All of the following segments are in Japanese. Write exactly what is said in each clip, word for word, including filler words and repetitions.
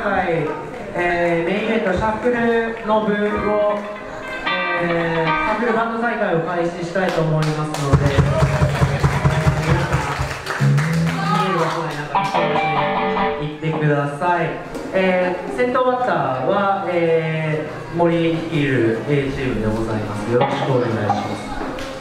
回、えー、メインイベントシャッフルの部を、えー、シャッフルバンド大会を開始したいと思いますので、えー、皆さん見える場所内なんか行ってください。えー、先頭バッターは、えー、森率いる A チームでございます。よろしくお願いします。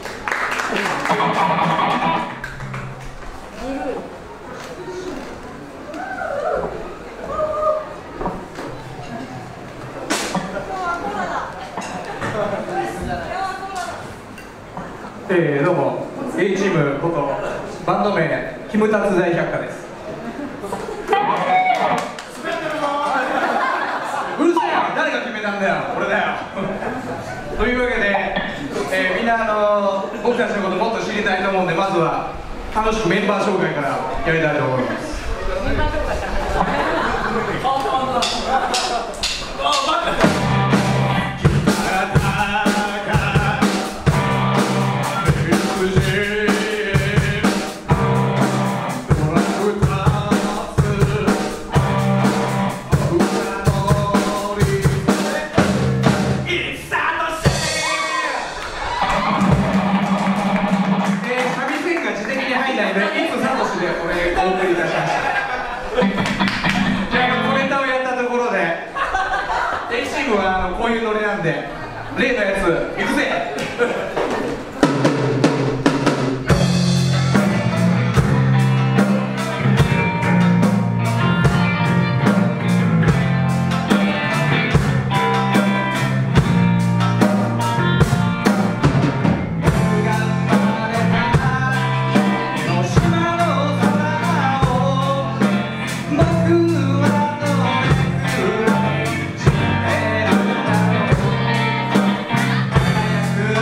えー、どうも A チームことバンド名キムタツ大百科です。うるせえよ、誰が決めたんだよ、俺だよというわけで、えー、みんなあのー、僕たちのこともっと知りたいと思うんで、まずは楽しくメンバー紹介からやりたいと思います。メンバー紹介からこういうノリなんで、例のやつ行くぜ早く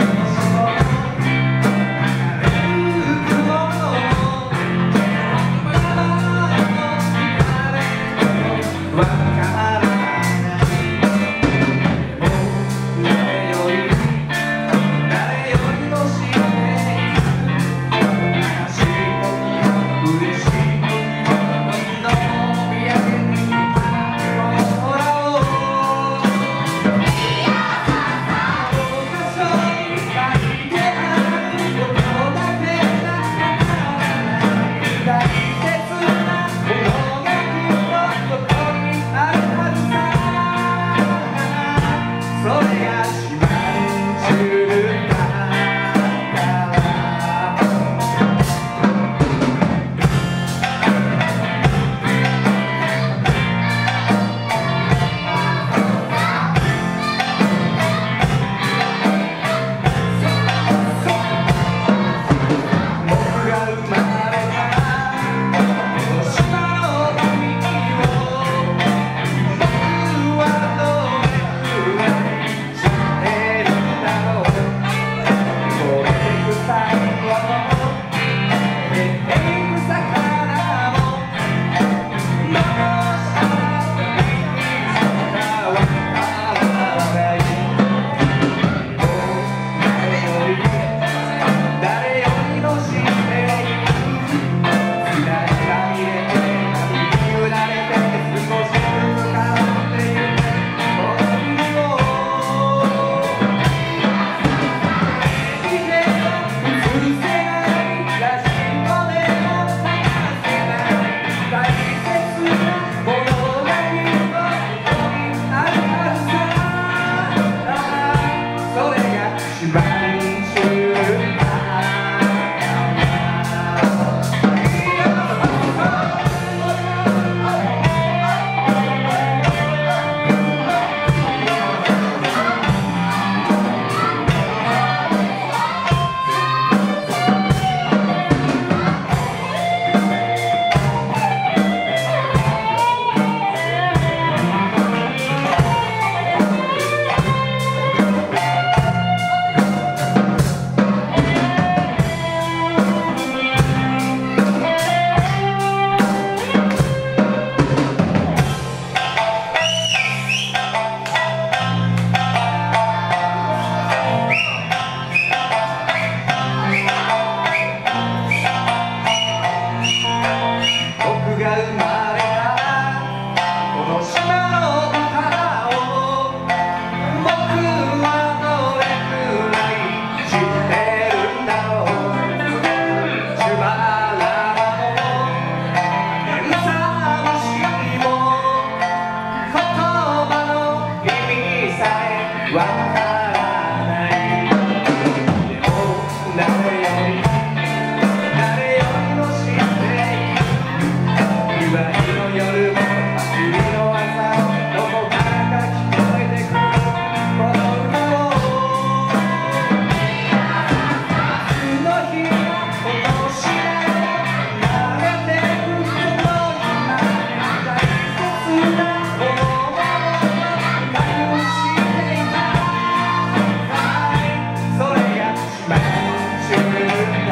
わからないでも誰より誰よりも知っている祝いの夜も祭りの朝もどこからか聞こえてくるこの歌を夏の日が今年流れてくこの今大切なものを隠していたそれがまんじゅうだ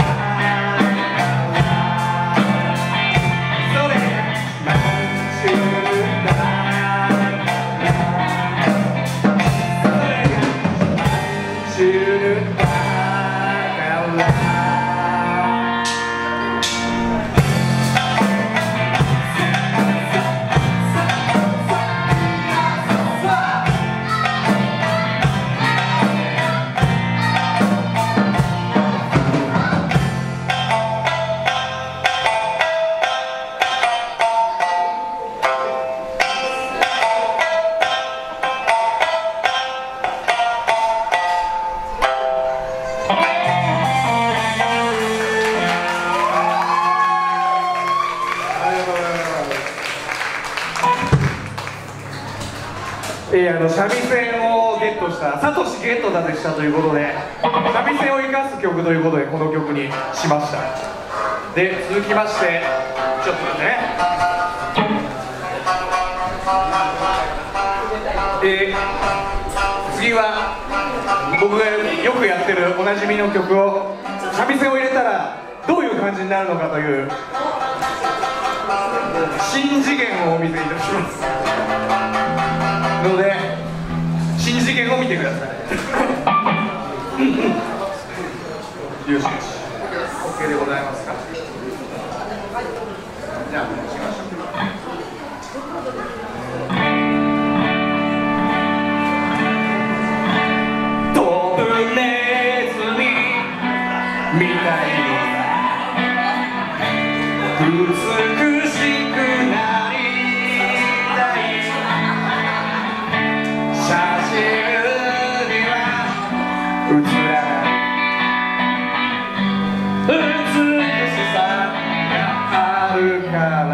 それがまんじゅうだそれがまんじゅうだからえー、あの三味線をゲットしたサトシゲットだでしたということで三味線を生かす曲ということでこの曲にしました。で続きましてちょっとねえー、次は僕がよくやってるおなじみの曲を三味線を入れたらどういう感じになるのかという新次元をお見せいたしますので新次元を見てくださいよしよし OK でございますか。じゃあ行きましょう。飛ぶネズミみたいに美しくなりたい写真には映らない美しさがあるから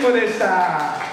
ムでした。